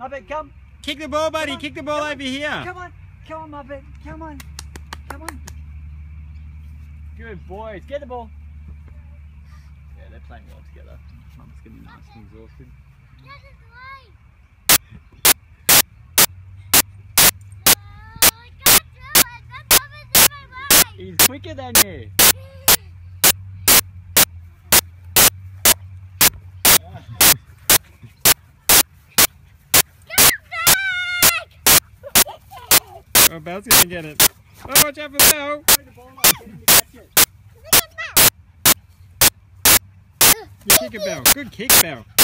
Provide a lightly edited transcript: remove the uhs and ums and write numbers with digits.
Muppet, come. Kick the ball, buddy. Kick the ball over here. Come on. Come on, Muppet. Come on. Come on. Good boys. Get the ball. Yeah, they're playing well together. Mum's getting nice and exhausted. He's quicker than you. Oh, Belle's gonna get it. Oh, watch out for Belle. You kick it, Belle. Good kick, Belle.